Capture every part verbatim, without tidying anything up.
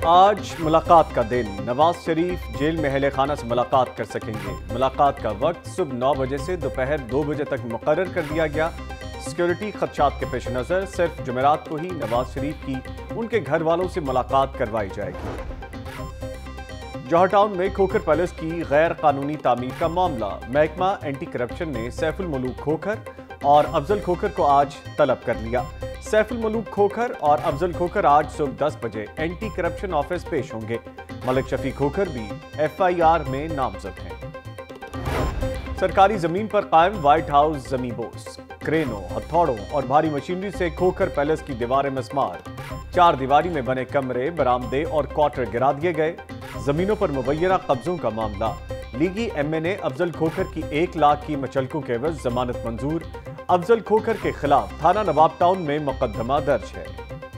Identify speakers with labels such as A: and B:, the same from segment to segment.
A: आज मुलाकात का दिन। नवाज शरीफ जेल में अहले खाना से मुलाकात कर सकेंगे। मुलाकात का वक्त सुबह नौ बजे से दोपहर दो बजे तक मुकर्रर कर दिया गया। सिक्योरिटी खदशात के पेश नज़र सिर्फ जुमेरात को ही नवाज शरीफ की उनके घर वालों से मुलाकात करवाई जाएगी। जौहर टाउन में खोखर पैलेस की गैर कानूनी तामीर का मामला। महकमा एंटी करप्शन ने सैफुल मलूक खोखर और अफजल खोखर को आज तलब कर लिया। सैफुल मलूक खोखर और अफजल खोखर आज सुबह दस बजे एंटी करप्शन ऑफिस पेश होंगे। मलिक शफी खोखर भी एफ आई आर में नामजद हैं। सरकारी जमीन पर कायम व्हाइट हाउस जमीबोस, क्रेनों, हथौड़ों और भारी मशीनरी से खोखर पैलेस की दीवारें मस्मार। चार दीवारी में बने कमरे, बरामदे और क्वार्टर गिरा दिए गए। जमीनों पर मुबैना कब्जों का मामला। लीगी M N A Afzal Khokhar की एक लाख की मचलकों के एवज जमानत मंजूर। अफजल खोखर के खिलाफ थाना नवाब टाउन में मुकदमा दर्ज है।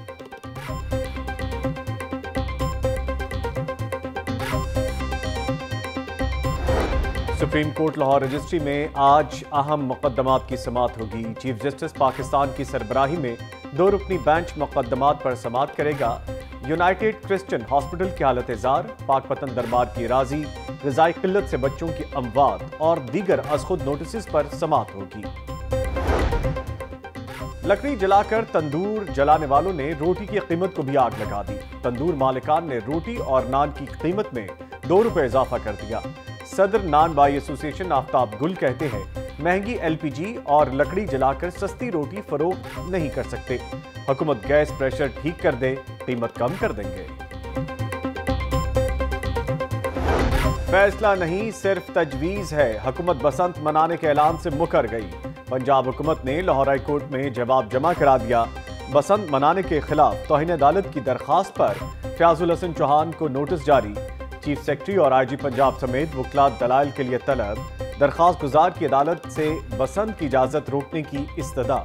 A: सुप्रीम कोर्ट लाहौर रजिस्ट्री में आज अहम मुकदमात की समाअत होगी। चीफ जस्टिस पाकिस्तान की सरबराही में दो रुकनी बेंच मुकदमात पर समाअत करेगा। यूनाइटेड क्रिश्चियन हॉस्पिटल की हालत जार, पाकपतन दरबार की राजी, ग़िज़ाई किल्लत से बच्चों की अमवात और दीगर अज़खुद नोटिस पर समाअत होगी। लकड़ी जलाकर तंदूर जलाने वालों ने रोटी की कीमत को भी आग लगा दी। तंदूर मालिकान ने रोटी और नान की कीमत में दो रुपए इजाफा कर दिया। सदर नान बाई एसोसिएशन आफ्ताब गुल कहते हैं, महंगी एल पी जी और लकड़ी जलाकर सस्ती रोटी फरोख्त नहीं कर सकते। हुकूमत गैस प्रेशर ठीक कर दे, कीमत कम कर देंगे। फैसला नहीं, सिर्फ तजवीज है। हुकूमत बसंत मनाने के ऐलान से मुकर गई। पंजाब हुकूमत ने लाहौर हाई कोर्ट में जवाब जमा करा दिया। बसंत मनाने के खिलाफ तौहीन अदालत की दरखास्त पर फयाजुल हसन चौहान को नोटिस जारी। चीफ सेक्रेटरी और आई जी पंजाब समेत वकलात दलाइल के लिए तलब। दरखास्त गुजार की अदालत से बसंत की इजाजत रोकने की इस्तदा।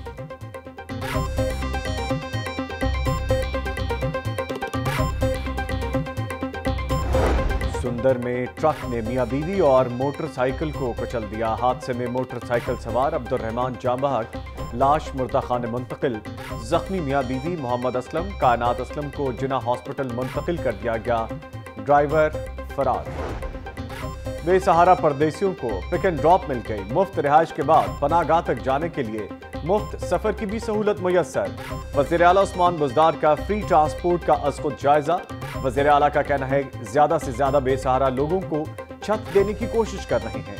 A: सुंदर में ट्रक ने मियां बीवी और मोटरसाइकिल को कुचल दिया। हादसे में मोटरसाइकिल सवार अब्दुल रहमान जांबहक लाश मुर्दा खाने मुंतकिल। जख्मी मियां बीवी मोहम्मद असलम, कायनात असलम को जिना हॉस्पिटल मुंतकिल कर दिया गया। ड्राइवर फरार। बेसहारा परदेसियों को पिक एंड ड्रॉप मिल गई। मुफ्त रिहाइश के बाद पनाहगाह तक जाने के लिए मुफ्त सफर की भी सहूलत मुयस्सर। वज़ीर आला उस्मान बुज़दार का फ्री ट्रांसपोर्ट का अज़खुद जायजा। वज़ीर आला का कहना है, ज्यादा से ज्यादा बेसहारा लोगों को छत देने की कोशिश कर रहे हैं।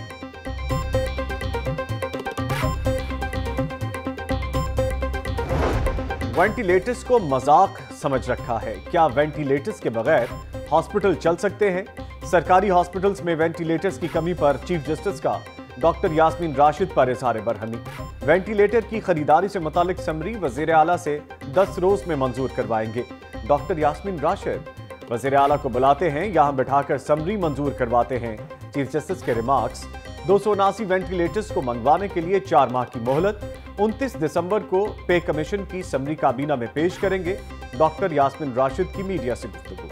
A: वेंटिलेटर्स को मजाक समझ रखा है। क्या वेंटिलेटर्स के बगैर हॉस्पिटल चल सकते हैं? सरकारी हॉस्पिटल्स में वेंटिलेटर्स की कमी पर चीफ जस्टिस का डॉक्टर यास्मीन राशिद पर इज़हार बरहमी। वेंटिलेटर की खरीदारी से मुतालिक समरी वज़ीर आला से दस रोज में मंजूर करवाएंगे। डॉक्टर यास्मीन राशिद वज़ीर आला को बुलाते हैं, यहां बिठाकर समरी मंजूर करवाते हैं। चीफ जस्टिस के रिमार्क्स। दो सौ उनासी वेंटिलेटर्स को मंगवाने के लिए चार माह की मोहलत। उनतीस दिसंबर को पे कमीशन की समरी काबीना में पेश करेंगे। डॉक्टर यास्मीन राशिद की मीडिया से गुफ्तगू।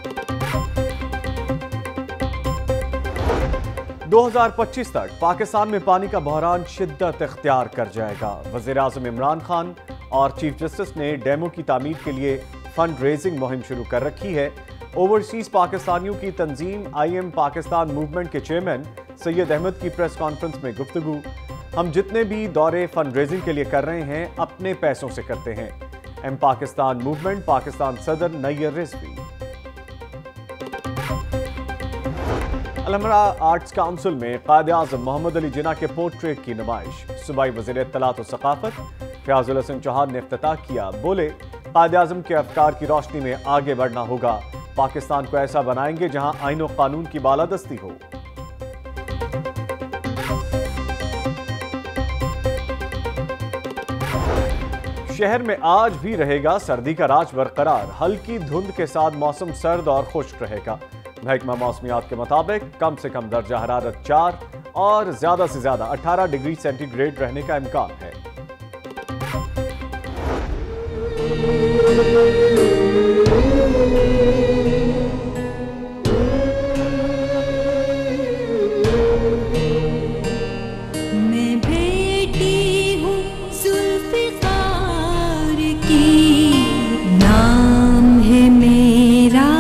A: दो हज़ार पच्चीस तक पाकिस्तान में पानी का बहरान शिद्दत इख्तियार कर जाएगा। वज़ीर आज़म इमरान खान और चीफ जस्टिस ने डैमों की तामीर के लिए फंड रेजिंग मुहिम शुरू कर रखी है। ओवरसीज पाकिस्तानियों की तंजीम आई एम पाकिस्तान मूवमेंट के चेयरमैन सैयद अहमद की प्रेस कॉन्फ्रेंस में गुफ्तगू। हम जितने भी दौरे फंड रेजिंग के लिए कर रहे हैं अपने पैसों से करते हैं। एम पाकिस्तान मूवमेंट पाकिस्तान सदर नैयर रिजवी। अलमरा आर्ट्स काउंसिल में कायद आज़म मोहम्मद अली जिन्ना के पोर्ट्रेट की नुमाइश। सूबाई वज़ीर इत्तलात व सकाफत फयाजुल हसन चौहान ने इफ्तिताह किया। बोले, कायद आज़म के अफकार की रोशनी में आगे बढ़ना होगा। पाकिस्तान को ऐसा बनाएंगे जहां आईन व कानून की बालादस्ती हो। शहर में आज भी रहेगा सर्दी का राज बरकरार। हल्की धुंध के साथ मौसम सर्द और खुश्क रहेगा। महकमा मौसमियात के मुताबिक कम से कम दर्जा हरारत चार और ज्यादा से ज्यादा अठारह डिग्री सेंटीग्रेड रहने का इम्कान है।
B: मैं बेटी हूँ जुल्फ़िकार की, नाम है मेरा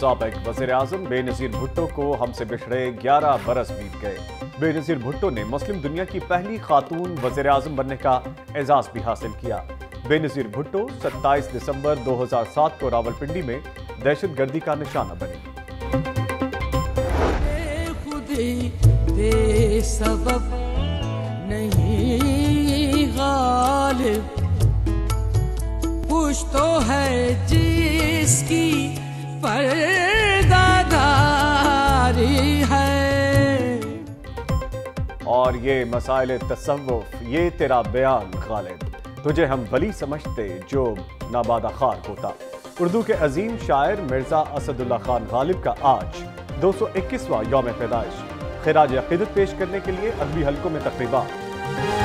A: साबिक वज़ीर आज़म बेनज़ीर भुट्टो को हमसे बिछड़े ग्यारह बरस बीत गए। बेनज़ीर भुट्टो ने मुस्लिम दुनिया की पहली खातून वज़ीर आज़म बनने का एजाज़ भी हासिल किया। बेनज़ीर भुट्टो सत्ताईस दिसंबर दो हज़ार सात को रावलपिंडी में दहशत गर्दी का निशाना बने।
C: बेसबब नहीं गालिब, कुछ तो है जिसकी पर्दादारी है।
A: और ये मसाइल तसव्वुफ, ये तेरा बयान गालिब, तुझे हम वली समझते जो नाबादा खार होता। उर्दू के अजीम शायर मिर्जा असदुल्ला खान गालिब का आज दो सौ इक्कीसवां यौम पैदाइश। खिराज अकीदत पेश करने के लिए अदबी हलकों में तकरीबा।